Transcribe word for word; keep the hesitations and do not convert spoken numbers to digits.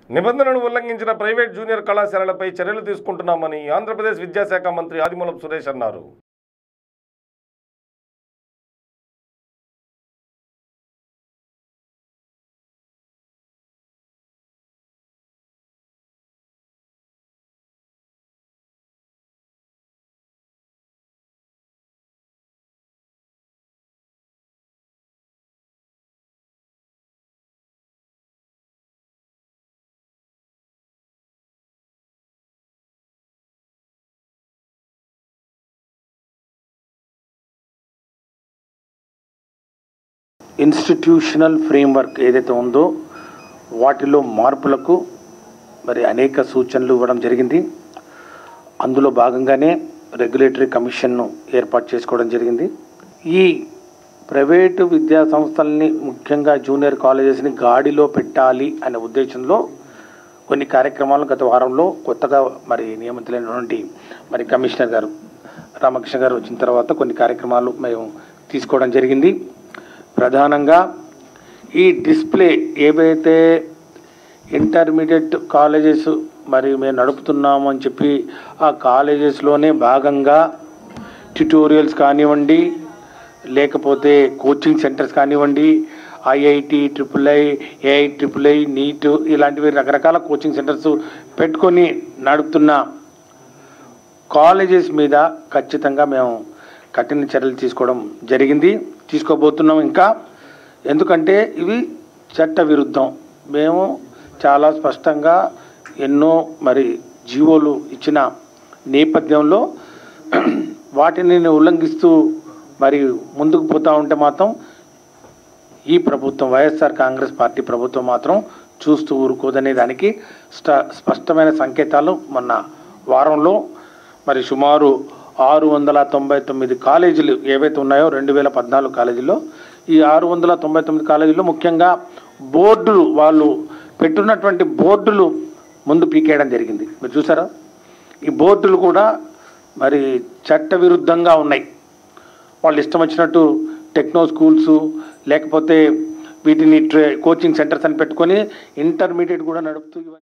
నిబంధనలను ఉల్లంఘించిన private junior కళాశాలలపై చర్యలు తీసుకుంటున్నామని ఆంధ్రప్రదేశ్ విద్యాశాఖ మంత్రి ఆదిమూలపు సురేష్ అన్నారు. ఇన్స్టిట్యూషనల్ ఫ్రేమ్వర్క్ ఏదైతే ఉందో వాటిలో మార్పులకు మరి అనేక సూచనలు ఇవ్వడం జరిగింది. అందులో భాగంగానే రెగ్యులేటరీ కమిషన్ను ఏర్పాటు చేసుకోవడం జరిగింది. ఈ ప్రైవేటు విద్యా సంస్థల్ని ముఖ్యంగా జూనియర్ కాలేజెస్ని గాడిలో పెట్టాలి అనే ఉద్దేశంలో కొన్ని కార్యక్రమాలు గత వారంలో కొత్తగా మరి నియమితులైనటువంటి మరి కమిషనర్ గారు రామకృష్ణ గారు వచ్చిన తర్వాత కొన్ని కార్యక్రమాలు మేము తీసుకోవడం జరిగింది. ప్రధానంగా ఈ డిస్ప్లే ఏవైతే ఇంటర్మీడియట్ కాలేజెస్ మరి మేము నడుపుతున్నాము అని చెప్పి ఆ కాలేజెస్లోనే భాగంగా ట్యుటోరియల్స్ కానివ్వండి, లేకపోతే కోచింగ్ సెంటర్స్ కానివ్వండి, IIT triple I AI triple I NEET ఇలాంటివి రకరకాల కోచింగ్ సెంటర్స్ పెట్టుకొని నడుపుతున్న కాలేజెస్ మీద ఖచ్చితంగా మేము కఠిన చర్యలు తీసుకోవడం జరిగింది, తీసుకోబోతున్నాం. ఇంకా ఎందుకంటే ఇవి చట్ట విరుద్ధం. మేము చాలా స్పష్టంగా ఎన్నో మరి జీవోలు ఇచ్చిన నేపథ్యంలో వాటిని ఉల్లంఘిస్తూ మరి ముందుకు పోతూ ఉంటే మాత్రం ఈ ప్రభుత్వం వైఎస్ఆర్ కాంగ్రెస్ పార్టీ ప్రభుత్వం మాత్రం చూస్తూ ఊరుకోదనే దానికి స్పష్టమైన సంకేతాలు మొన్న వారంలో మరి సుమారు ఆరు వందల తొంభై తొమ్మిది కాలేజీలు ఏవైతే ఉన్నాయో రెండు వేల పద్నాలుగు కాలేజీల్లో ఈ ఆరు వందల తొంభై తొమ్మిది కాలేజీల్లో ముఖ్యంగా బోర్డులు వాళ్ళు పెట్టున్నటువంటి బోర్డులు ముందు పీకేయడం జరిగింది. మీరు చూసారా? ఈ బోర్డులు కూడా మరి చట్ట విరుద్ధంగా ఉన్నాయి. వాళ్ళు ఇష్టం వచ్చినట్టు టెక్నో స్కూల్స్ లేకపోతే వీటిని ట్రే కోచింగ్ సెంటర్స్ అని పెట్టుకొని ఇంటర్మీడియట్ కూడా నడుపుతూ